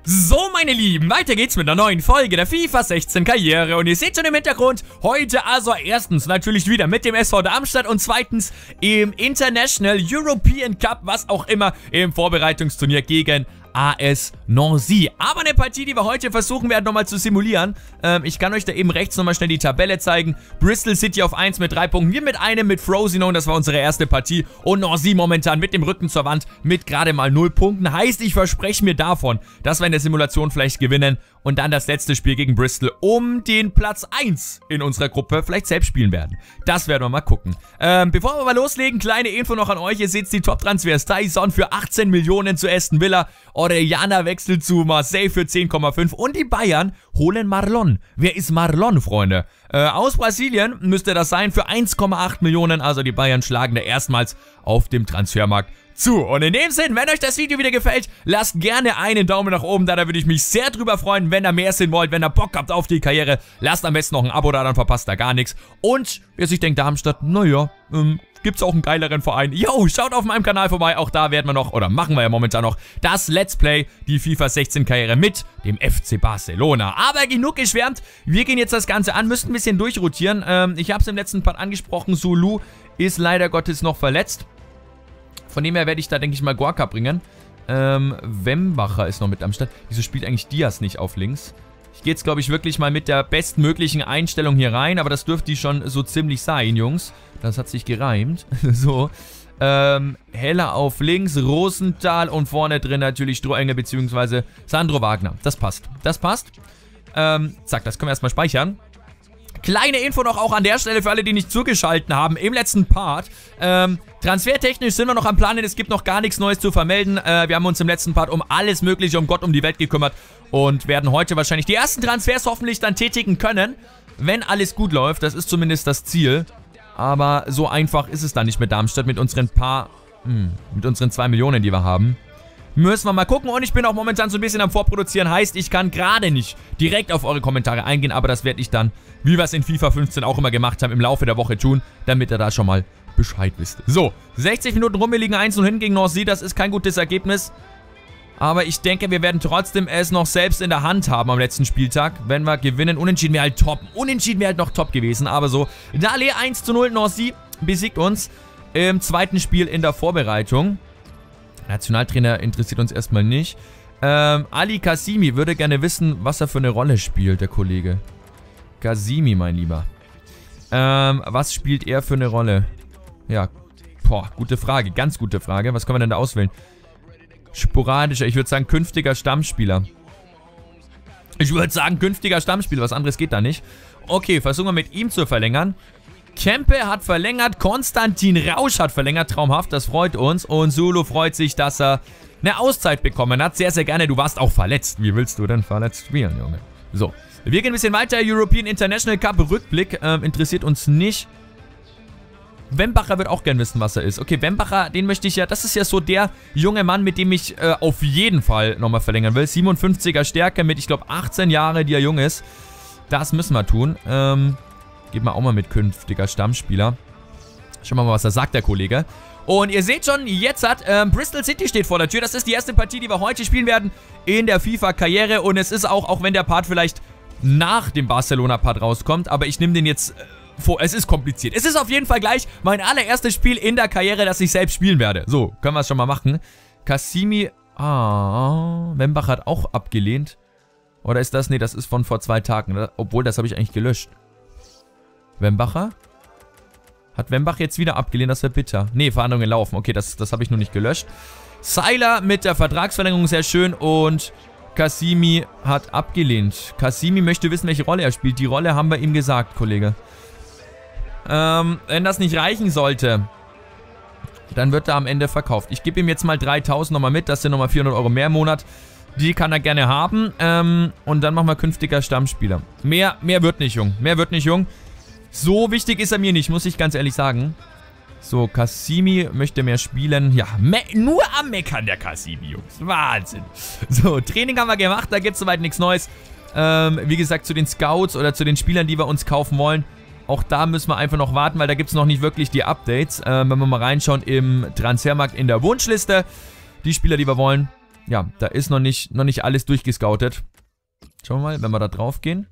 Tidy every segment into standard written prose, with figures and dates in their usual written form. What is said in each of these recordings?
So, meine Lieben, weiter geht's mit einer neuen Folge der FIFA 16 Karriere. Und ihr seht schon im Hintergrund, heute also erstens natürlich wieder mit dem SV Darmstadt und zweitens im International European Cup, was auch immer, im Vorbereitungsturnier gegen AS Nancy. Aber eine Partie, die wir heute versuchen werden nochmal zu simulieren. Ich kann euch da eben rechts nochmal schnell die Tabelle zeigen. Bristol City auf 1 mit 3 Punkten. Wir mit einem mit Frosinone, das war unsere erste Partie. Und Nancy momentan mit dem Rücken zur Wand mit gerade mal 0 Punkten. Heißt, ich verspreche mir davon, dass wir in der Simulation vielleicht gewinnen und dann das letzte Spiel gegen Bristol um den Platz 1 in unserer Gruppe vielleicht selbst spielen werden. Das werden wir mal gucken. Bevor wir mal loslegen, kleine Info noch an euch. Ihr seht die Top-Transfers. Tyson für 18 Millionen zu Aston Villa. Orellana wechselt zu Marseille für 10,5 und die Bayern holen Marlon. Wer ist Marlon, Freunde? Aus Brasilien müsste das sein für 1,8 Millionen. Also die Bayern schlagen da erstmals auf dem Transfermarkt zu. Und in dem Sinn, wenn euch das Video wieder gefällt, lasst gerne einen Daumen nach oben da, würde ich mich sehr drüber freuen. Wenn ihr mehr sehen wollt, wenn ihr Bock habt auf die Karriere, lasst am besten noch ein Abo da, dann verpasst ihr gar nichts. Und wer sich denkt, Darmstadt, naja, gibt's auch einen geileren Verein. Yo, schaut auf meinem Kanal vorbei, auch da werden wir noch, oder machen wir ja momentan noch, das Let's Play, die FIFA 16 Karriere mit dem FC Barcelona. Aber genug geschwärmt, wir gehen jetzt das Ganze an, müssen ein bisschen durchrotieren. Ich habe es im letzten Part angesprochen, Sulu ist leider Gottes noch verletzt. Von dem her werde ich da, denke ich mal, Gorka bringen. Wembacher ist noch mit am Start. Wieso spielt eigentlich Diaz nicht auf links? Ich gehe jetzt, glaube ich, wirklich mal mit der bestmöglichen Einstellung hier rein. Aber das dürfte die schon so ziemlich sein, Jungs. Das hat sich gereimt. So. Heller auf links, Rosenthal und vorne drin natürlich Strohengel bzw. Sandro Wagner. Das passt. Das passt. Zack, das können wir erstmal speichern. Kleine Info noch auch an der Stelle für alle, die nicht zugeschaltet haben. Im letzten Part, transfertechnisch sind wir noch am Planen. Es gibt noch gar nichts Neues zu vermelden. Wir haben uns im letzten Part um alles Mögliche, um Gott, um die Welt gekümmert. Und werden heute wahrscheinlich die ersten Transfers hoffentlich dann tätigen können. Wenn alles gut läuft, das ist zumindest das Ziel. Aber so einfach ist es dann nicht mit Darmstadt, mit unseren mit unseren 2 Millionen, die wir haben. Müssen wir mal gucken und ich bin auch momentan so ein bisschen am Vorproduzieren, heißt, ich kann gerade nicht direkt auf eure Kommentare eingehen, aber das werde ich dann, wie wir es in FIFA 15 auch immer gemacht haben, im Laufe der Woche tun, damit ihr da schon mal Bescheid wisst. So, 60 Minuten rum, wir liegen 1-0 hin gegen Nancy, das ist kein gutes Ergebnis, aber ich denke, wir werden trotzdem es noch selbst in der Hand haben am letzten Spieltag, wenn wir gewinnen. Unentschieden wäre halt top, unentschieden wäre halt noch top gewesen, aber so, Dale 1:0, Nancy besiegt uns im zweiten Spiel in der Vorbereitung. Nationaltrainer interessiert uns erstmal nicht. Ali Kasimi würde gerne wissen, was er für eine Rolle spielt, der Kollege. Kasimi, mein Lieber. Was spielt er für eine Rolle? Ja, boah, gute Frage, ganz gute Frage. Was können wir denn da auswählen? Sporadischer, ich würde sagen künftiger Stammspieler. Ich würde sagen künftiger Stammspieler, was anderes geht da nicht. Okay, versuchen wir mit ihm zu verlängern. Kempe hat verlängert, Konstantin Rausch hat verlängert, traumhaft, das freut uns. Und Sulu freut sich, dass er eine Auszeit bekommen hat. Sehr, sehr gerne, du warst auch verletzt. Wie willst du denn verletzt spielen, Junge? So, wir gehen ein bisschen weiter. European International Cup Rückblick, interessiert uns nicht. Wembacher wird auch gern wissen, was er ist. Okay, Wembacher, den möchte ich ja, das ist ja so der junge Mann, mit dem ich auf jeden Fall nochmal verlängern will. 57er Stärke mit, ich glaube, 18 Jahre, die er jung ist. Das müssen wir tun. Geben wir auch mal mit künftiger Stammspieler. Schauen wir mal, was da sagt, der Kollege. Und ihr seht schon, jetzt hat Bristol City steht vor der Tür. Das ist die erste Partie, die wir heute spielen werden in der FIFA-Karriere. Und es ist auch wenn der Part vielleicht nach dem Barcelona-Part rauskommt, aber ich nehme den jetzt vor. Es ist kompliziert. Es ist auf jeden Fall gleich mein allererstes Spiel in der Karriere, das ich selbst spielen werde. So, können wir es schon mal machen. Kasimi, Wembach hat auch abgelehnt. Oder ist das? Nee, das ist von vor 2 Tagen. Obwohl, das habe ich eigentlich gelöscht. Wembacher? Hat Wembach jetzt wieder abgelehnt? Das wäre bitter. Nee, Verhandlungen laufen. Okay, das habe ich nur nicht gelöscht. Seiler mit der Vertragsverlängerung, sehr schön. Und Kasimi hat abgelehnt. Kasimi möchte wissen, welche Rolle er spielt. Die Rolle haben wir ihm gesagt, Kollege. Wenn das nicht reichen sollte, dann wird er am Ende verkauft. Ich gebe ihm jetzt mal 3.000 nochmal mit. Das sind nochmal 400 Euro mehr im Monat. Die kann er gerne haben. Und dann machen wir künftiger Stammspieler. Mehr wird nicht, Jung. Mehr wird nicht, Jung. So wichtig ist er mir nicht, muss ich ganz ehrlich sagen. So, Kasimi möchte mehr spielen. Ja, nur am Meckern der Kasimi, Jungs. Wahnsinn. So, Training haben wir gemacht, da gibt es soweit nichts Neues. Wie gesagt, zu den Scouts oder zu den Spielern, die wir uns kaufen wollen. Auch da müssen wir einfach noch warten, weil da gibt es noch nicht wirklich die Updates. Wenn wir mal reinschauen im Transfermarkt in der Wunschliste. Die Spieler, die wir wollen. ja, da ist noch nicht alles durchgescoutet. Schauen wir mal, wenn wir da drauf gehen.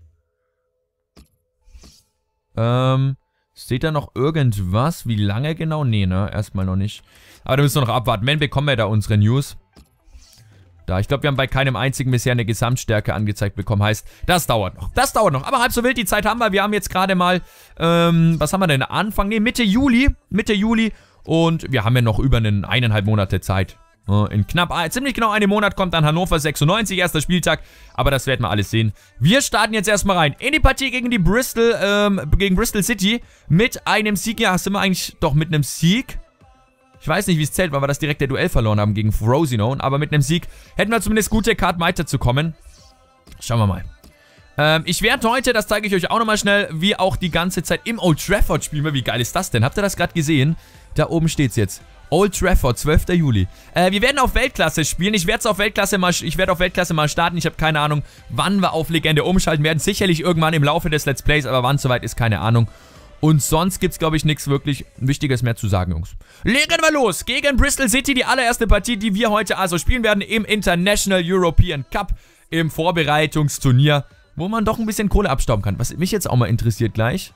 Steht da noch irgendwas? Wie lange genau? Nee, ne? Erstmal noch nicht. Aber da müssen wir noch abwarten. Wenn bekommen wir da unsere News. Da, ich glaube, wir haben bei keinem einzigen bisher eine Gesamtstärke angezeigt bekommen. Heißt, das dauert noch. Das dauert noch. Aber halb so wild, die Zeit haben wir. Wir haben jetzt gerade mal, was haben wir denn? Anfang, nee, Mitte Juli. Mitte Juli. Und wir haben ja noch über 1,5 Monate Zeit. In knapp, ziemlich genau einem Monat kommt dann Hannover 96, erster Spieltag. Aber das werden wir alles sehen. Wir starten jetzt erstmal rein in die Partie gegen die Bristol City. Mit einem Sieg. Ja, sind wir eigentlich doch mit einem Sieg. Ich weiß nicht, wie es zählt, weil wir das direkte Duell verloren haben gegen Frosinone. Aber mit einem Sieg hätten wir zumindest gute Karten weiterzukommen. Schauen wir mal. Ich werde heute, das zeige ich euch auch nochmal schnell, wie auch die ganze Zeit im Old Trafford spielen. Wie geil ist das denn? Habt ihr das gerade gesehen? Da oben steht es jetzt. Old Trafford, 12. Juli. Wir werden auf Weltklasse spielen. Ich werde auf Weltklasse mal starten. Ich habe keine Ahnung, wann wir auf Legende umschalten werden. Sicherlich irgendwann im Laufe des Let's Plays, aber wann es soweit ist, keine Ahnung. Und sonst gibt es, glaube ich, nichts wirklich Wichtiges mehr zu sagen, Jungs. Legen wir los gegen Bristol City. Die allererste Partie, die wir heute also spielen werden im International European Cup. Im Vorbereitungsturnier, wo man doch ein bisschen Kohle abstauben kann. Was mich jetzt auch mal interessiert gleich.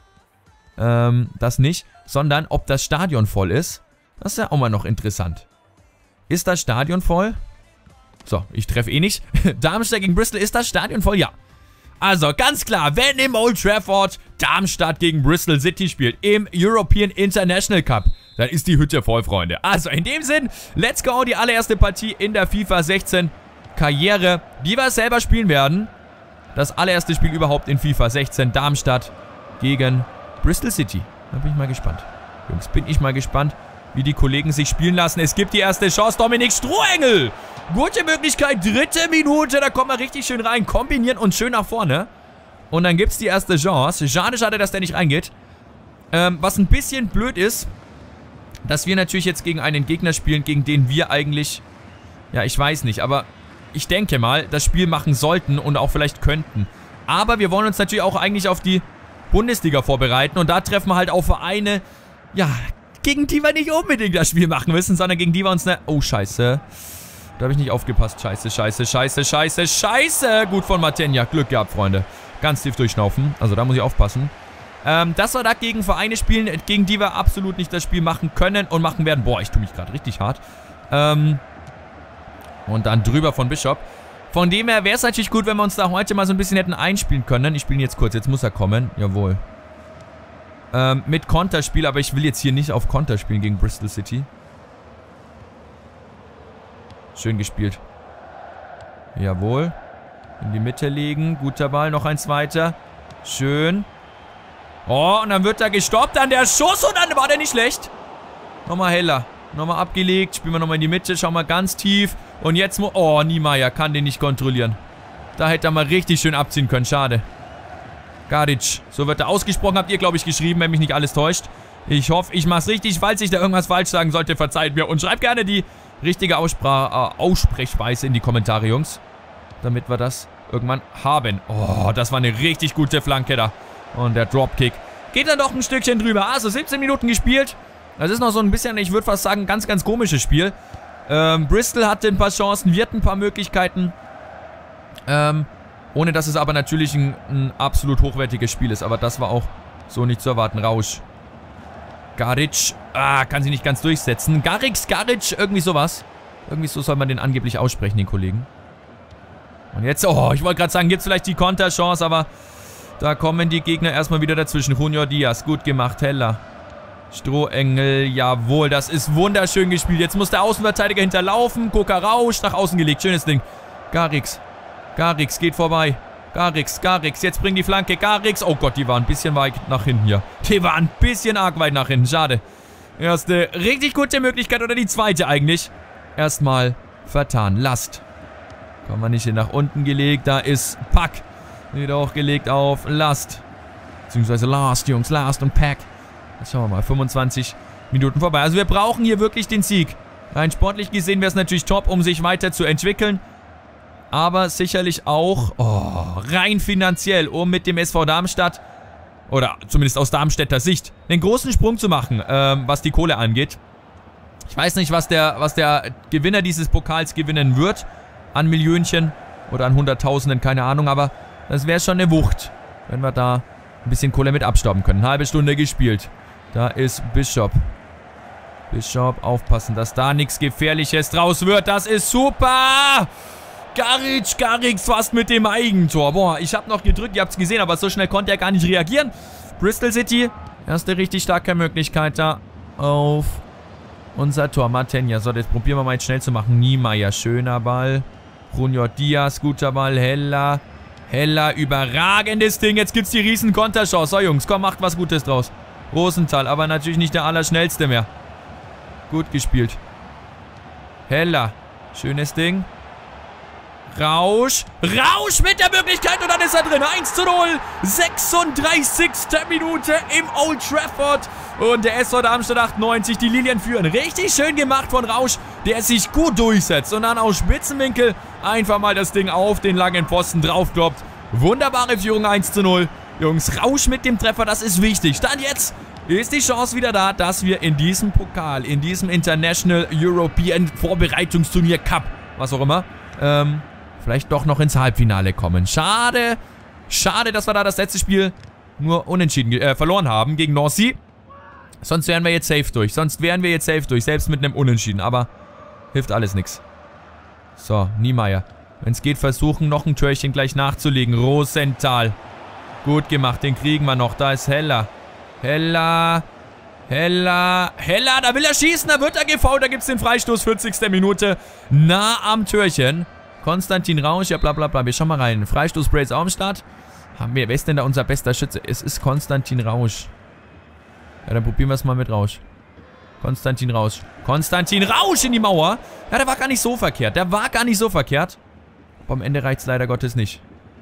Das nicht. Sondern, ob das Stadion voll ist. Das ist ja auch mal noch interessant. Ist das Stadion voll? So, ich treffe eh nicht. Darmstadt gegen Bristol, ist das Stadion voll? Ja. Also, ganz klar, wenn im Old Trafford Darmstadt gegen Bristol City spielt, im European International Cup, dann ist die Hütte voll, Freunde. Also, in dem Sinn, let's go, die allererste Partie in der FIFA 16 Karriere, die wir selber spielen werden. Das allererste Spiel überhaupt in FIFA 16, Darmstadt gegen Bristol City. Da bin ich mal gespannt. Jungs, bin ich mal gespannt, wie die Kollegen sich spielen lassen. Es gibt die erste Chance. Dominik Strohengel. Gute Möglichkeit. 3. Minute. Da kommen wir richtig schön rein. Kombinieren und schön nach vorne. Und dann gibt es die erste Chance. Schade, dass der nicht reingeht. Was ein bisschen blöd ist, dass wir natürlich jetzt gegen einen Gegner spielen, gegen den wir eigentlich, ja, ich weiß nicht, aber ich denke mal, das Spiel machen sollten und auch vielleicht könnten. Aber wir wollen uns natürlich auch eigentlich auf die Bundesliga vorbereiten. Und da treffen wir halt auf Vereine, ja, gegen die wir nicht unbedingt das Spiel machen müssen, sondern gegen die wir uns oh, scheiße. Da habe ich nicht aufgepasst. Scheiße. Gut von Matenja. Glück gehabt, Freunde. Ganz tief durchschnaufen. Also da muss ich aufpassen. Dass wir da gegen Vereine spielen, gegen die wir absolut nicht das Spiel machen können und machen werden. Boah, ich tue mich gerade richtig hart. Und dann drüber von Bishop. Von dem her wäre es natürlich gut, wenn wir uns da heute mal so ein bisschen hätten einspielen können. Ich spiele ihn jetzt kurz. Jetzt muss er kommen. Jawohl. Mit Konterspiel, aber ich will jetzt hier nicht auf Konter spielen gegen Bristol City. Schön gespielt. Jawohl. In die Mitte legen. Guter Ball, noch eins weiter. Schön. Oh, und dann wird er gestoppt an der Schuss und dann war der nicht schlecht. Nochmal heller. Nochmal abgelegt. Spielen wir nochmal in die Mitte. Schauen wir ganz tief. Und jetzt, oh, Niemeyer kann den nicht kontrollieren. Da hätte er mal richtig schön abziehen können. Schade. Garic, so wird er ausgesprochen, habt ihr, glaube ich, geschrieben, wenn mich nicht alles täuscht. Ich hoffe, ich mache es richtig. Falls ich da irgendwas falsch sagen sollte, verzeiht mir. Und schreibt gerne die richtige Aussprechweise in die Kommentare, Jungs. Damit wir das irgendwann haben. Oh, das war eine richtig gute Flanke da. Und der Dropkick geht dann doch ein Stückchen drüber. Also 17 Minuten gespielt. Das ist noch so ein bisschen, ich würde fast sagen, ein ganz, ganz komisches Spiel. Bristol hatte ein paar Chancen, wir hatten ein paar Möglichkeiten. Ohne dass es aber natürlich ein absolut hochwertiges Spiel ist. Aber das war auch so nicht zu erwarten. Rausch. Garic. Kann sie nicht ganz durchsetzen. Garic, irgendwie sowas. Irgendwie so soll man den angeblich aussprechen, den Kollegen. Und jetzt, oh, ich wollte gerade sagen, gibt es vielleicht die Konterchance, aber da kommen die Gegner erstmal wieder dazwischen. Junior Diaz, gut gemacht. Heller. Strohengel, jawohl, das ist wunderschön gespielt. Jetzt muss der Außenverteidiger hinterlaufen. Koka Rausch, nach außen gelegt. Schönes Ding. Garrix geht vorbei. Garrix, jetzt bringt die Flanke. Garrix, oh Gott, die war ein bisschen weit nach hinten hier. Die war ein bisschen arg weit nach hinten, schade. Erste richtig gute Möglichkeit, oder die zweite eigentlich. Erstmal vertan. Last. Kommen wir nicht hier nach unten gelegt. Da ist Pack. Wieder hochgelegt auf Last. Beziehungsweise Last, Jungs. Last und Pack. Jetzt schauen wir mal. 25 Minuten vorbei. Also wir brauchen hier wirklich den Sieg. Rein sportlich gesehen wäre es natürlich top, um sich weiterzuentwickeln. Aber sicherlich auch rein finanziell, um mit dem SV Darmstadt, oder zumindest aus Darmstädter Sicht, einen großen Sprung zu machen, was die Kohle angeht. Ich weiß nicht, was der Gewinner dieses Pokals gewinnen wird. an Millionchen oder an Hunderttausenden, keine Ahnung, aber das wäre schon eine Wucht, wenn wir da ein bisschen Kohle mit abstauben können. Halbe Stunde gespielt. Da ist Bishop. Bishop, aufpassen, dass da nichts Gefährliches draus wird. Das ist super! Garrix fast mit dem Eigentor. Boah, ich habe noch gedrückt, ihr habt es gesehen, aber so schnell konnte er gar nicht reagieren. Bristol City, erste richtig starke Möglichkeit da auf unser Tor. Martenja, so, jetzt probieren wir mal jetzt schnell zu machen. Niemeyer, schöner Ball. Junior Diaz, guter Ball. Hella, überragendes Ding. Jetzt gibt's die riesen Konterchance. So, Jungs, komm, macht was Gutes draus. Rosenthal, aber natürlich nicht der Allerschnellste mehr. Gut gespielt. Hella, schönes Ding. Rausch mit der Möglichkeit und dann ist er drin. 1:0, 36. Minute im Old Trafford. Und der SV Darmstadt 98, die Lilien führen. Richtig schön gemacht von Rausch, der sich gut durchsetzt. Und dann aus Spitzenwinkel einfach mal das Ding auf den langen Pfosten draufkloppt. Wunderbare Führung 1:0. Jungs, Rausch mit dem Treffer, das ist wichtig. Stand jetzt ist die Chance wieder da, dass wir in diesem Pokal, in diesem International European Vorbereitungsturnier Cup, was auch immer, vielleicht doch noch ins Halbfinale kommen. Schade, dass wir da das letzte Spiel nur unentschieden verloren haben gegen Nancy. Sonst wären wir jetzt safe durch. Selbst mit einem Unentschieden. Aber hilft alles nichts. So, Niemeyer. Wenn es geht, versuchen noch ein Türchen gleich nachzulegen. Rosenthal. Gut gemacht, den kriegen wir noch. Da ist Hella. Hella, da will er schießen, da wird er gefoult, da gibt es den Freistoß, 40. Minute. Nah am Türchen. Konstantin Rausch, ja bla bla bla. Wir schauen mal rein. Freistoß-Spray ist auch am Start. Wer ist denn da unser bester Schütze? Es ist Konstantin Rausch. Ja, dann probieren wir es mal mit Rausch. Konstantin Rausch in die Mauer. Ja, der war gar nicht so verkehrt. Aber am Ende reicht es leider Gottes nicht.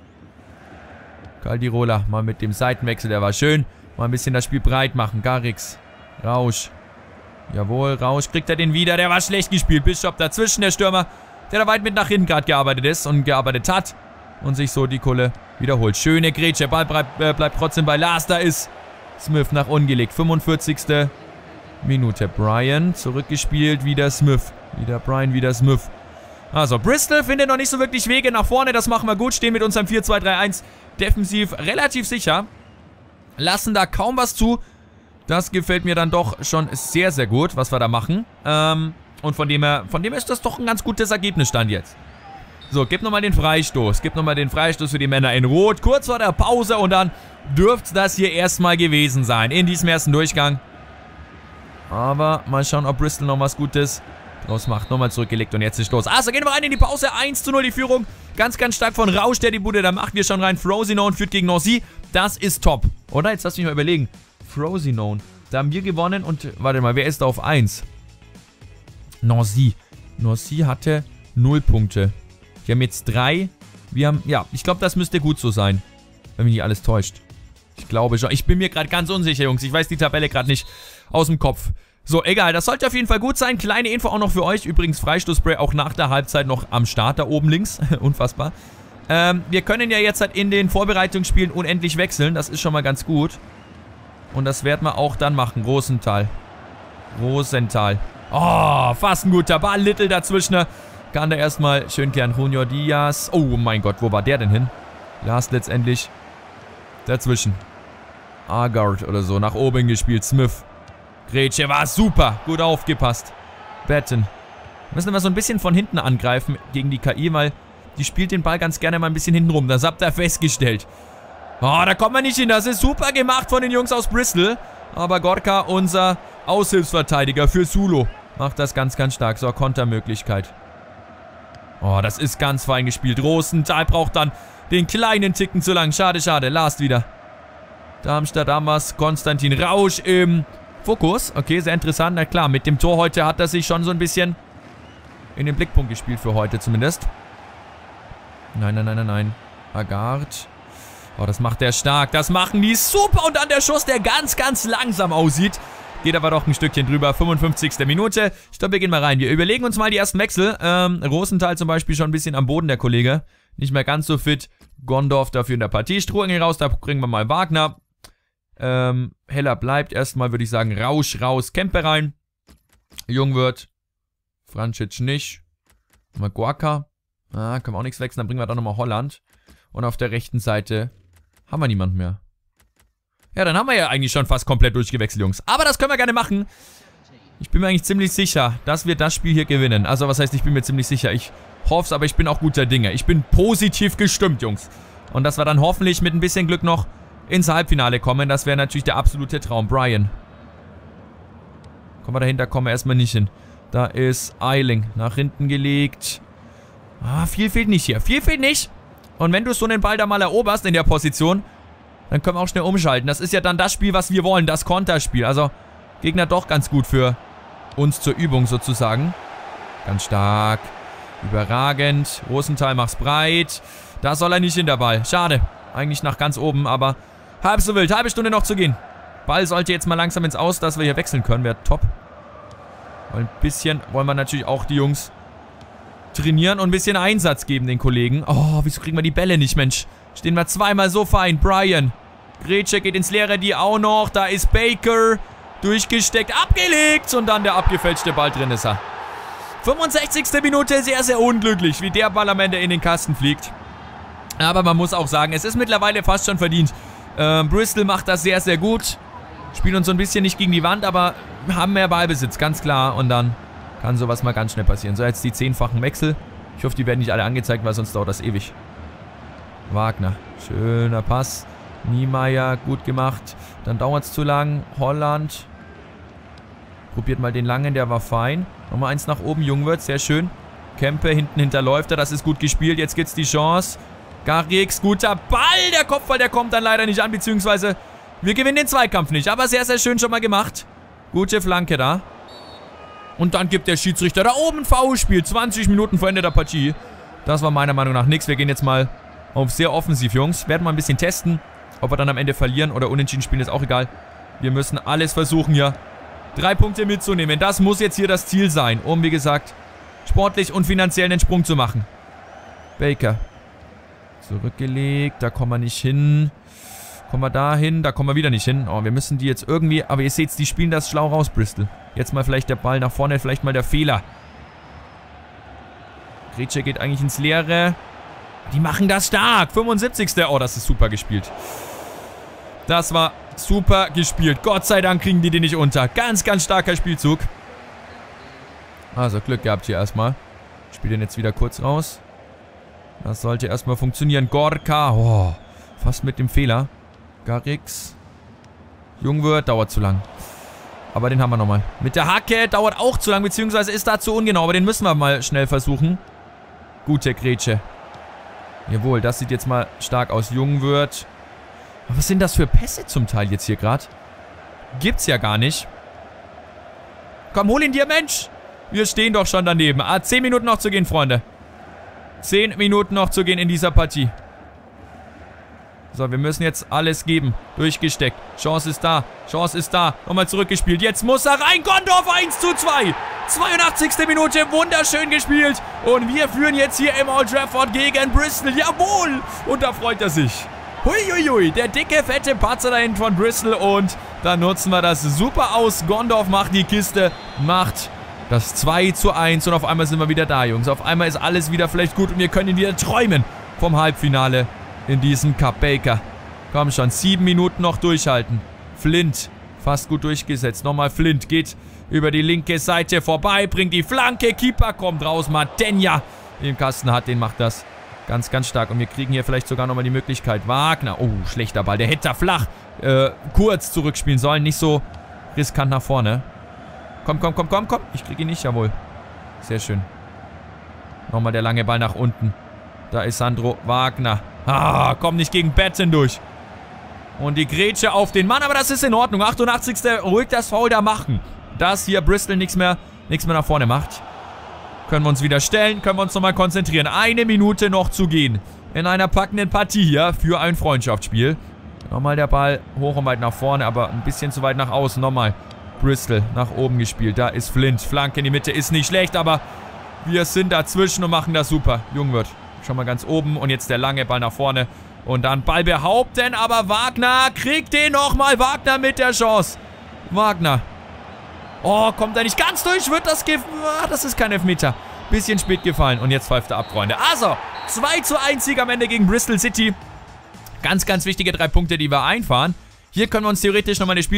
Caldirola, mal mit dem Seitenwechsel, der war schön. Mal ein bisschen das Spiel breit machen. Garrix. Rausch. Jawohl, Rausch. Kriegt er den wieder. Der war schlecht gespielt. Bishop dazwischen, der Stürmer, der da weit mit nach hinten gerade gearbeitet hat. Und sich so die Kohle wiederholt. Schöne Grätsche. Ball bleibt trotzdem bei Lars. Da ist Smith nach ungelegt. 45. Minute. Brian zurückgespielt. Wieder Smith. Wieder Brian, wieder Smith. Also, Bristol findet noch nicht so wirklich Wege nach vorne. Das machen wir gut. Stehen mit unserem 4-2-3-1 defensiv relativ sicher. Lassen da kaum was zu. Das gefällt mir dann doch schon sehr, sehr gut, was wir da machen. Und von dem her ist das doch ein ganz gutes Ergebnis stand jetzt. So, gib nochmal den Freistoß. Für die Männer in Rot. Kurz vor der Pause und dann dürfte das hier erstmal gewesen sein. In diesem ersten Durchgang. Aber mal schauen, ob Bristol noch was Gutes draus macht. Nochmal zurückgelegt und jetzt ist los. Also gehen wir rein in die Pause. 1:0 die Führung. Ganz, ganz stark von Rausch, der die Bude da macht. Wir schauen rein. Frosinone führt gegen Nancy. Das ist top. Oder? Jetzt lass mich mal überlegen. Frosinone. Da haben wir gewonnen und... Warte mal, wer ist da auf 1? Nancy. Nancy hatte 0 Punkte. Die haben jetzt 3. Wir haben... Ja, ich glaube, das müsste gut so sein. Wenn mich nicht alles täuscht. Ich glaube schon. Ich bin mir gerade ganz unsicher, Jungs. Ich weiß die Tabelle gerade nicht aus dem Kopf. So, egal. Das sollte auf jeden Fall gut sein. Kleine Info auch noch für euch. Übrigens, Freistoßspray auch nach der Halbzeit noch am Start. Da oben links. Unfassbar. Wir können ja jetzt halt in den Vorbereitungsspielen unendlich wechseln. Das ist schon mal ganz gut. Und das werden wir auch dann machen. Rosenthal. Oh, fast ein guter Ball. Little dazwischen. Kann da erstmal schön klären. Junior Diaz. Oh mein Gott, wo war der denn hin? Lars letztendlich dazwischen. Agard oder so. Nach oben gespielt. Smith. Grätsche war super. Gut aufgepasst. Batten. Müssen wir so ein bisschen von hinten angreifen gegen die KI, weil die spielt den Ball ganz gerne mal ein bisschen hinten rum. Das habt ihr festgestellt. Oh, da kommt man nicht hin. Das ist super gemacht von den Jungs aus Bristol. Aber Gorka, unser Aushilfsverteidiger für Sulo, macht das ganz, ganz stark. So, Kontermöglichkeit. Oh, das ist ganz fein gespielt. Rosenthal braucht dann den kleinen Ticken zu lang. Schade, schade. Last wieder. Darmstadt Amas, Konstantin Rausch im Fokus. Okay, sehr interessant. Na klar, mit dem Tor heute hat er sich schon so ein bisschen in den Blickpunkt gespielt für heute zumindest. Nein. Agard. Oh, das macht er stark. Das machen die super. Und dann der Schuss, der ganz, ganz langsam aussieht. Geht aber doch ein Stückchen drüber. 55. Minute. Ich glaube, wir gehen mal rein. Wir überlegen uns mal die ersten Wechsel. Rosenthal zum Beispiel schon ein bisschen am Boden, der Kollege. Nicht mehr ganz so fit. Gondorf dafür in der Partie. Strohengel raus. Da bringen wir mal Wagner. Heller bleibt erstmal, würde ich sagen. Rausch raus. Kempe rein. Jungwirth. Francic nicht. Maguaka. Ah, können wir auch nichts wechseln. Dann bringen wir da nochmal Holland. Und auf der rechten Seite haben wir niemanden mehr. Ja, dann haben wir ja eigentlich schon fast komplett durchgewechselt, Jungs. Aber das können wir gerne machen. Ich bin mir eigentlich ziemlich sicher, dass wir das Spiel hier gewinnen. Also, was heißt, ich bin mir ziemlich sicher. Ich hoffe es, aber ich bin auch guter Dinge. Ich bin positiv gestimmt, Jungs. Und dass wir dann hoffentlich mit ein bisschen Glück noch ins Halbfinale kommen. Das wäre natürlich der absolute Traum. Brian. Kommen wir dahinter, kommen wir erstmal nicht hin. Da ist Eiling. Nach hinten gelegt. Ah, viel fehlt nicht hier. Viel fehlt nicht. Und wenn du so einen Ball da mal eroberst in der Position, dann können wir auch schnell umschalten. Das ist ja dann das Spiel, was wir wollen. Das Konterspiel. Also, Gegner doch ganz gut für uns zur Übung sozusagen. Ganz stark. Überragend. Rosenthal macht's breit. Da soll er nicht hin, der Ball. Schade. Eigentlich nach ganz oben, aber halb so wild. Halbe Stunde noch zu gehen. Ball sollte jetzt mal langsam ins Aus, dass wir hier wechseln können. Wäre top. Ein bisschen wollen wir natürlich auch die Jungs trainieren und ein bisschen Einsatz geben den Kollegen. Oh, wieso kriegen wir die Bälle nicht, Mensch? Stehen wir zweimal so fein. Brian. Grätsche geht ins Leere, die auch noch. Da ist Baker. Durchgesteckt, abgelegt. Und dann der abgefälschte Ball, drin ist er. 65. Minute, sehr, sehr unglücklich, wie der Ball am Ende in den Kasten fliegt. Aber man muss auch sagen, es ist mittlerweile fast schon verdient. Bristol macht das sehr, sehr gut. Spielen uns so ein bisschen nicht gegen die Wand, aber haben mehr Ballbesitz, ganz klar. Und dann kann sowas mal ganz schnell passieren. So, jetzt die 10-fachen Wechsel. Ich hoffe, die werden nicht alle angezeigt, weil sonst dauert das ewig. Wagner, schöner Pass. Niemeyer, gut gemacht. Dann dauert es zu lang. Holland. Probiert mal den langen, der war fein. Nochmal eins nach oben, Jungwirth, sehr schön. Kempe, hinten hinterläuft er, das ist gut gespielt. Jetzt gibt's die Chance. Garrix, guter Ball. Der Kopfball, der kommt dann leider nicht an, beziehungsweise wir gewinnen den Zweikampf nicht. Aber sehr, sehr schön schon mal gemacht. Gute Flanke da. Und dann gibt der Schiedsrichter da oben Foulspiel. 20 Minuten vor Ende der Partie. Das war meiner Meinung nach nichts. Wir gehen jetzt mal auf sehr offensiv, Jungs. Werden mal ein bisschen testen. Ob wir dann am Ende verlieren oder unentschieden spielen, ist auch egal. Wir müssen alles versuchen hier, 3 Punkte mitzunehmen. Das muss jetzt hier das Ziel sein, um, wie gesagt, sportlich und finanziell einen Sprung zu machen. Baker. Zurückgelegt. Da kommen wir nicht hin. Kommen wir da hin? Da kommen wir wieder nicht hin. Oh, wir müssen die jetzt irgendwie... Aber ihr seht, die spielen das schlau raus, Bristol. Jetzt mal vielleicht der Ball nach vorne. Vielleicht mal der Fehler. Grätsche geht eigentlich ins Leere. Die machen das stark. 75. Oh, das ist super gespielt. Das war super gespielt. Gott sei Dank kriegen die den nicht unter. Ganz, ganz starker Spielzug. Also Glück gehabt hier erstmal. Ich spiele den jetzt wieder kurz raus. Das sollte erstmal funktionieren. Gorka. Oh, fast mit dem Fehler. Garrix. Jungwirth. Dauert zu lang. Aber den haben wir nochmal. Mit der Hacke dauert auch zu lang, beziehungsweise ist da zu ungenau. Aber den müssen wir mal schnell versuchen. Gute Grätsche. Jawohl, das sieht jetzt mal stark aus. Jungwirth. Aber was sind das für Pässe zum Teil jetzt hier gerade? Gibt's ja gar nicht. Komm, hol ihn dir, Mensch. Wir stehen doch schon daneben. 10 Minuten noch zu gehen, Freunde. 10 Minuten noch zu gehen in dieser Partie. So, wir müssen jetzt alles geben. Durchgesteckt. Chance ist da. Chance ist da. Nochmal zurückgespielt. Jetzt muss er rein. Gondorf 1:2. 82. Minute. Wunderschön gespielt. Und wir führen jetzt hier im Old Trafford gegen Bristol. Jawohl. Und da freut er sich. Huiuiui. Der dicke, fette Patzer da hinten von Bristol. Und dann nutzen wir das super aus. Gondorf macht die Kiste. Macht das 2:1. Und auf einmal sind wir wieder da, Jungs. Auf einmal ist alles wieder vielleicht gut. Und wir können wieder träumen vom Halbfinale in diesem Cup. Baker. Komm schon, 7 Minuten noch durchhalten. Flint, fast gut durchgesetzt. Nochmal Flint, geht über die linke Seite vorbei, bringt die Flanke. Keeper kommt raus. Martenja im Kasten hat, den macht das ganz, ganz stark. Und wir kriegen hier vielleicht sogar nochmal die Möglichkeit. Wagner, oh, schlechter Ball. Der hätte da flach kurz zurückspielen sollen. Nicht so riskant nach vorne. Komm, komm, komm, komm, komm. Ich kriege ihn nicht, jawohl. Sehr schön. Nochmal der lange Ball nach unten. Da ist Sandro Wagner. Ah, komm nicht gegen Batten durch. Und die Grätsche auf den Mann, aber das ist in Ordnung. 88. Ruhig das Foul da machen. Dass hier Bristol nichts mehr nach vorne macht. Können wir uns wieder stellen, können wir uns nochmal konzentrieren. 1 Minute noch zu gehen. In einer packenden Partie hier für ein Freundschaftsspiel. Nochmal der Ball hoch und weit nach vorne, aber ein bisschen zu weit nach außen. Nochmal Bristol nach oben gespielt. Da ist Flint. Flanke in die Mitte ist nicht schlecht, aber wir sind dazwischen und machen das super. Jungwirth. Schon mal ganz oben und jetzt der lange Ball nach vorne. Und dann Ball behaupten, aber Wagner kriegt den nochmal. Wagner mit der Chance. Wagner. Oh, kommt er nicht ganz durch, wird das das ist kein Elfmeter. Bisschen spät gefallen. Und jetzt pfeift er ab, Freunde. Also, 2:1 Sieg am Ende gegen Bristol City. Ganz, ganz wichtige 3 Punkte, die wir einfahren. Hier können wir uns theoretisch nochmal eine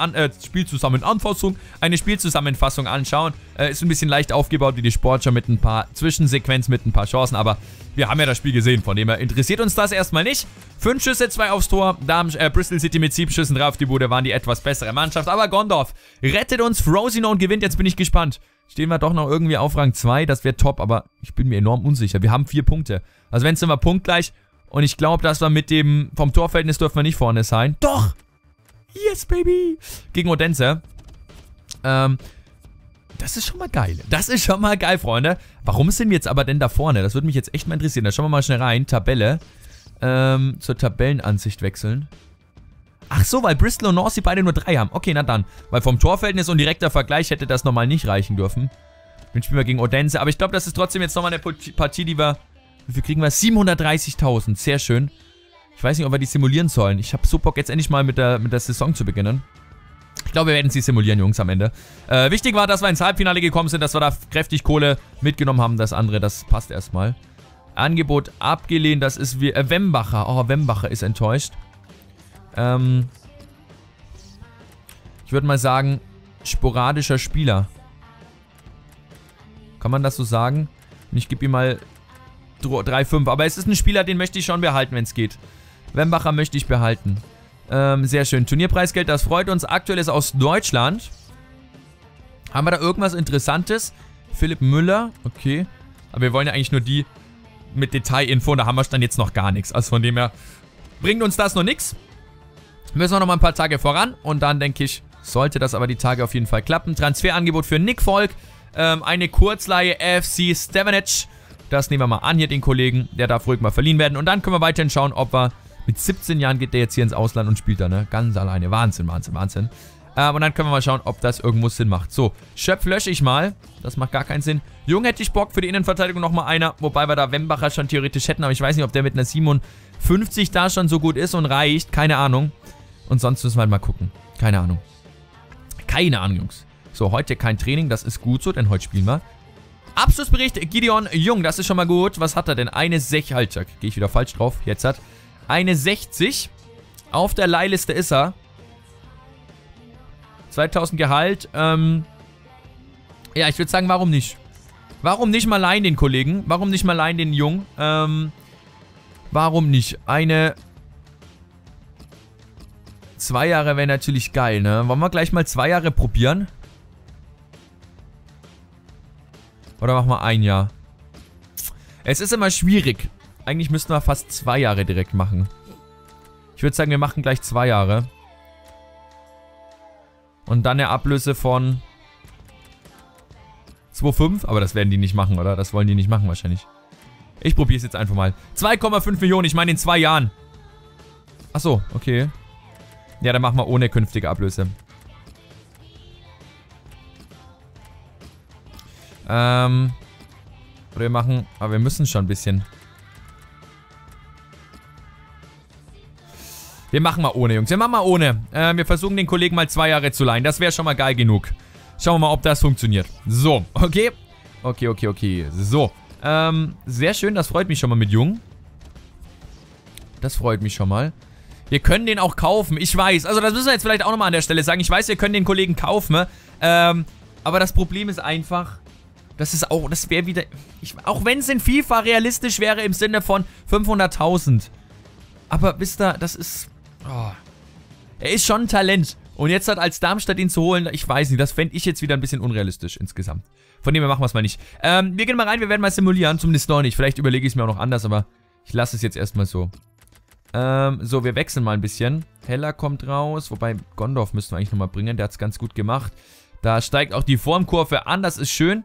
Spielzusammenfassung anschauen. Ist ein bisschen leicht aufgebaut wie die Sportschau mit ein paar Zwischensequenzen, mit ein paar Chancen. Aber wir haben ja das Spiel gesehen, von dem her interessiert uns das erstmal nicht. 5 Schüsse, 2 aufs Tor. Da haben Bristol City mit 7 Schüssen drauf die Bude, waren die etwas bessere Mannschaft. Aber Gondorf rettet uns, Frosinone gewinnt. Jetzt bin ich gespannt. Stehen wir doch noch irgendwie auf Rang 2, das wäre top. Aber ich bin mir enorm unsicher. Wir haben 4 Punkte. Also wenn sind wir punktgleich. Und ich glaube, dass wir mit dem, vom Torverhältnis dürfen wir nicht vorne sein. Doch! Yes, baby! Gegen Odense. Das ist schon mal geil. Das ist schon mal geil, Freunde. Warum sind wir jetzt aber denn da vorne? Das würde mich jetzt echt mal interessieren. Da schauen wir mal schnell rein. Tabelle. Zur Tabellenansicht wechseln. Ach so, weil Bristol und North beide nur 3 haben. Okay, na dann. Weil vom Torverhältnis und direkter Vergleich hätte das nochmal nicht reichen dürfen. Dann spielen wir gegen Odense. Aber ich glaube, das ist trotzdem jetzt nochmal eine Partie, die wir... Wie viel kriegen wir? 730.000. Sehr schön. Ich weiß nicht, ob wir die simulieren sollen. Ich habe so Bock, jetzt endlich mal mit der Saison zu beginnen. Ich glaube, wir werden sie simulieren, Jungs, am Ende. Wichtig war, dass wir ins Halbfinale gekommen sind, dass wir da kräftig Kohle mitgenommen haben. Das andere, das passt erstmal. Angebot abgelehnt, das ist wie Wembacher. Oh, Wembacher ist enttäuscht. Ich würde mal sagen, sporadischer Spieler. Kann man das so sagen? Und ich gebe ihm mal 3,5. Aber es ist ein Spieler, den möchte ich schon behalten, wenn es geht. Wembacher möchte ich behalten. Sehr schön. Turnierpreisgeld, das freut uns. Aktuell ist aus Deutschland. Haben wir da irgendwas Interessantes? Philipp Müller. Okay. Aber wir wollen ja eigentlich nur die mit Detailinfo. Da haben wir dann jetzt noch gar nichts. Also von dem her bringt uns das noch nichts. Müssen wir noch mal ein paar Tage voran. Und dann denke ich, sollte das aber die Tage auf jeden Fall klappen. Transferangebot für Nick Volk. Eine Kurzleihe FC Stevenage. Das nehmen wir mal an hier, den Kollegen. Der darf ruhig mal verliehen werden. Und dann können wir weiterhin schauen, ob wir... Mit 17 Jahren geht der jetzt hier ins Ausland und spielt da, ne? Ganz alleine. Wahnsinn, Wahnsinn, Wahnsinn. Und dann können wir mal schauen, ob das irgendwo Sinn macht. So, Schöpf lösche ich mal. Das macht gar keinen Sinn. Jung hätte ich Bock für die Innenverteidigung nochmal einer. Wobei wir da Wembacher schon theoretisch hätten. Aber ich weiß nicht, ob der mit einer 57 da schon so gut ist und reicht. Keine Ahnung. Und sonst müssen wir halt mal gucken. Keine Ahnung. Keine Ahnung, Jungs. So, heute kein Training. Das ist gut so, denn heute spielen wir. Abschlussbericht, Gideon Jung, das ist schon mal gut. Was hat er denn? Eine 60, halt, gehe ich wieder falsch drauf. Jetzt hat eine 60. Auf der Leihliste ist er. 2000 Gehalt. Ja, ich würde sagen, warum nicht? Warum nicht mal leihen den Kollegen? Warum nicht mal leihen den Jung? Warum nicht? Eine 2 Jahre wäre natürlich geil, ne? Wollen wir gleich mal 2 Jahre probieren? Oder machen wir 1 Jahr? Es ist immer schwierig. Eigentlich müssten wir fast 2 Jahre direkt machen. Ich würde sagen, wir machen gleich 2 Jahre. Und dann eine Ablöse von 2,5. Aber das werden die nicht machen, oder? Das wollen die nicht machen wahrscheinlich. Ich probiere es jetzt einfach mal. 2,5 Millionen, ich meine in 2 Jahren. Achso, okay. Ja, dann machen wir ohne künftige Ablöse. Oder wir machen... Aber wir müssen schon ein bisschen... Wir machen mal ohne, Jungs. Wir machen mal ohne. Wir versuchen den Kollegen mal 2 Jahre zu leihen. Das wäre schon mal geil genug. Schauen wir mal, ob das funktioniert. So, okay. Okay. So. Sehr schön, das freut mich schon mal mit Jung. Das freut mich schon mal. Wir können den auch kaufen, ich weiß. Also das müssen wir jetzt vielleicht auch nochmal an der Stelle sagen. Ich weiß, wir können den Kollegen kaufen. Aber das Problem ist einfach... Das wäre wieder... auch wenn es in FIFA realistisch wäre im Sinne von 500.000. Aber wisst ihr, das ist... Oh, er ist schon ein Talent. Und jetzt halt als Darmstadt ihn zu holen, ich weiß nicht, das fände ich jetzt wieder ein bisschen unrealistisch insgesamt. Von dem her machen wir es mal nicht. Wir gehen mal rein, wir werden mal simulieren, zumindest noch nicht. Vielleicht überlege ich es mir auch noch anders, aber ich lasse es jetzt erstmal so. So, wir wechseln mal ein bisschen. Heller kommt raus, wobei Gondorf müssten wir eigentlich nochmal bringen, der hat es ganz gut gemacht. Da steigt auch die Formkurve an, das ist schön.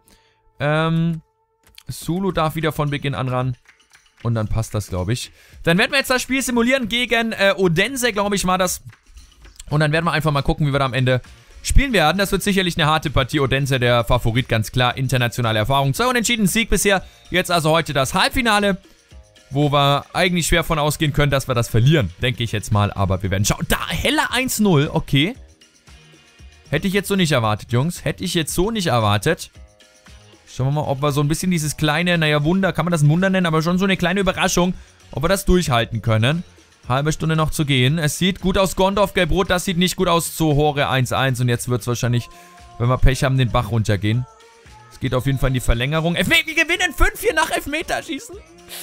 Zulu darf wieder von Beginn an ran. Und dann passt das, glaube ich. Dann werden wir jetzt das Spiel simulieren gegen Odense, glaube ich, war das. Und dann werden wir einfach mal gucken, wie wir da am Ende spielen werden. Das wird sicherlich eine harte Partie. Odense, der Favorit, ganz klar. Internationale Erfahrung. 2 unentschieden Sieg bisher. Jetzt also heute das Halbfinale. Wo wir eigentlich schwer von ausgehen können, dass wir das verlieren. Denke ich jetzt mal. Aber wir werden schauen. Da, Heller 1-0. Okay. Hätte ich jetzt so nicht erwartet, Jungs. Hätte ich jetzt so nicht erwartet. Schauen wir mal, ob wir so ein bisschen dieses kleine, naja, Wunder, kann man das ein Wunder nennen, aber schon so eine kleine Überraschung, ob wir das durchhalten können. Halbe Stunde noch zu gehen. Es sieht gut aus, Gondorf, Gelbrot, das sieht nicht gut aus. Zohore 1-1 und jetzt wird es wahrscheinlich, wenn wir Pech haben, den Bach runtergehen. Es geht auf jeden Fall in die Verlängerung. Wir gewinnen 5-4 nach Elfmeterschießen.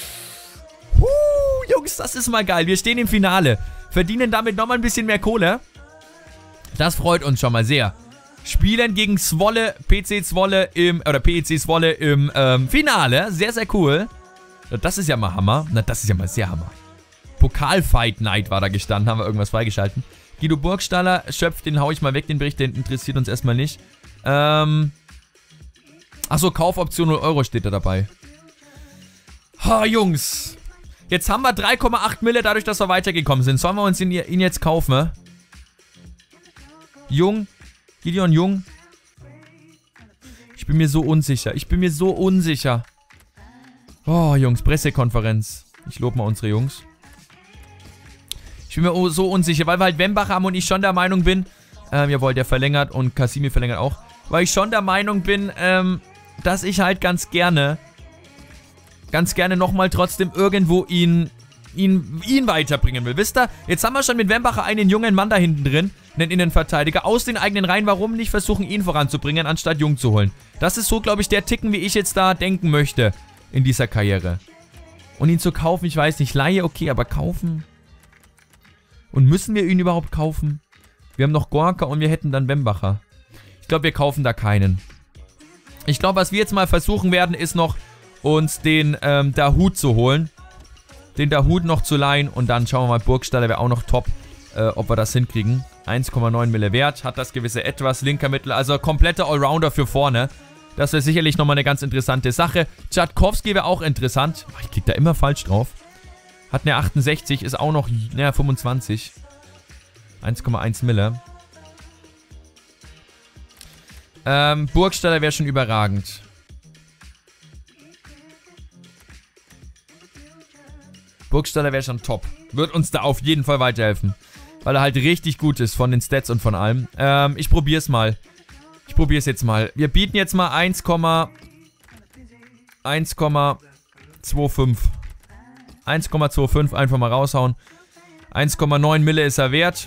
Jungs, das ist mal geil. Wir stehen im Finale. Verdienen damit nochmal ein bisschen mehr Kohle. Das freut uns schon mal sehr. Spielen gegen Zwolle, PEC Zwolle im Finale. Sehr, sehr cool. Das ist ja mal Hammer. Na, das ist ja mal sehr Hammer. Pokalfight Night war da gestanden. Haben wir irgendwas freigeschalten. Guido Burgstaller schöpft, den hau ich mal weg. Den Bericht, den interessiert uns erstmal nicht. Achso, Kaufoption 0 Euro steht da dabei. Ha, Jungs. Jetzt haben wir 3,8 Mille dadurch, dass wir weitergekommen sind. Sollen wir uns ihn jetzt kaufen? Jung. Gideon Jung. Ich bin mir so unsicher. Oh, Jungs, Pressekonferenz. Ich lobe mal unsere Jungs. Ich bin mir so unsicher, weil wir halt Wembacher haben und ich schon der Meinung bin, jawohl, der verlängert und Kasimi verlängert auch, weil ich schon der Meinung bin, dass ich halt ganz gerne nochmal trotzdem irgendwo ihn weiterbringen will. Wisst ihr, jetzt haben wir schon mit Wembacher einen jungen Mann da hinten drin, einen Innenverteidiger, aus den eigenen Reihen. Warum nicht versuchen, ihn voranzubringen, anstatt Jung zu holen? Das ist so, glaube ich, der Ticken, wie ich jetzt da denken möchte in dieser Karriere. Und ihn zu kaufen, ich weiß nicht, Leihe, okay, aber kaufen? Und müssen wir ihn überhaupt kaufen? Wir haben noch Gorka und wir hätten dann Wembacher. Ich glaube, wir kaufen da keinen. Ich glaube, was wir jetzt mal versuchen werden, ist noch uns den Dahut zu holen. Den Dahut noch zu leihen und dann schauen wir mal, Burgstaller wäre auch noch top, ob wir das hinkriegen. 1,9 Mille wert, hat das gewisse Etwas, linker Mittel, also kompletter Allrounder für vorne. Das wäre sicherlich nochmal eine ganz interessante Sache. Tschadkowski wäre auch interessant. Ich krieg da immer falsch drauf. Hat eine 68, ist auch noch, naja, 25. 1,1 Mille. Burgstaller wäre schon überragend. Burgstaller wäre schon top. Wird uns da auf jeden Fall weiterhelfen. Weil er halt richtig gut ist von den Stats und von allem. Ich probiere es mal. Ich probiere es jetzt mal. Wir bieten jetzt mal 1,25. 1,25 einfach mal raushauen. 1,9 Mille ist er wert.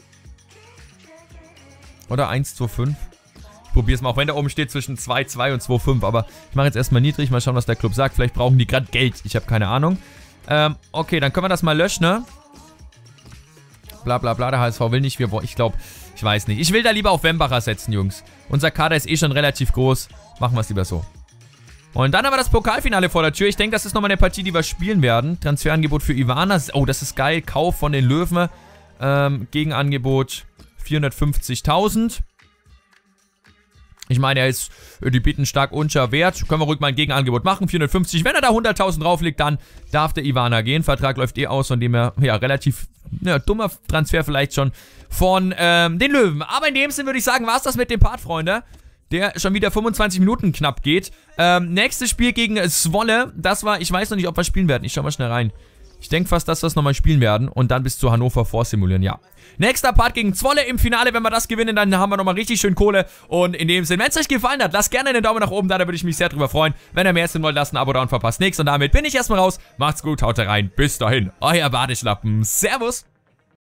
Oder 1,25. Ich probiere es mal, auch wenn da oben steht zwischen 2,2 und 2,5. Aber ich mache jetzt erstmal niedrig. Mal schauen, was der Club sagt. Vielleicht brauchen die gerade Geld. Ich habe keine Ahnung. Okay, dann können wir das mal löschen, ne? Bla bla bla, der HSV will nicht. Ich weiß nicht. Ich will da lieber auf Wembacher setzen, Jungs. Unser Kader ist eh schon relativ groß. Machen wir es lieber so. Und dann aber das Pokalfinale vor der Tür. Ich denke, das ist nochmal eine Partie, die wir spielen werden. Transferangebot für Ivana. Oh, das ist geil. Kauf von den Löwen. Gegenangebot 450.000. Ich meine, die bieten stark unter Wert. Können wir ruhig mal ein Gegenangebot machen. 450. Wenn er da 100.000 drauf liegt, dann darf der Ivana gehen. Vertrag läuft eh aus, von dem er, ja, relativ dummer Transfer vielleicht schon von den Löwen. Aber in dem Sinne würde ich sagen, war es das mit dem Part, Freunde. Der schon wieder 25 Minuten knapp geht. Nächstes Spiel gegen Zwolle. Das war, ich weiß noch nicht, ob wir spielen werden. Ich schau mal schnell rein. Ich denke fast, dass wir es nochmal spielen werden. Und dann bis zu Hannover vorsimulieren, ja. Nächster Part gegen Zwolle im Finale. Wenn wir das gewinnen, dann haben wir nochmal richtig schön Kohle. Und in dem Sinne, wenn es euch gefallen hat, lasst gerne einen Daumen nach oben da. Da würde ich mich sehr drüber freuen. Wenn ihr mehr sehen wollt, lasst ein Abo da und verpasst nichts. Und damit bin ich erstmal raus. Macht's gut, haut rein. Bis dahin, euer Badeschlappen. Servus.